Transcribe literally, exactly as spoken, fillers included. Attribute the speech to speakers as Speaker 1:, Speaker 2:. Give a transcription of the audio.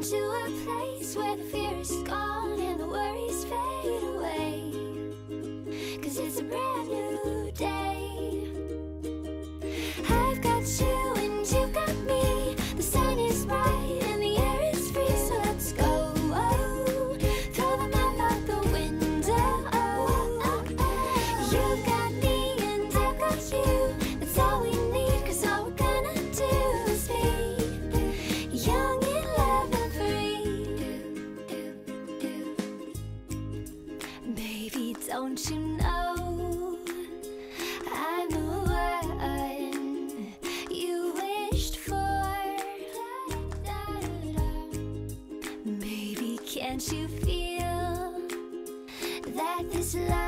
Speaker 1: into a place where the fear is gone and the worries fade away. Cause it's a brand new day. I've got you and you've got me. The sun is bright and the air is free, so let's go. Oh, throw the map out the window. Oh, you've got me and I've got you. That's all we need, cause all we're gonna do is be young in love and free. Baby, don't you know I'm the one you wished for? Baby, can't you feel that this life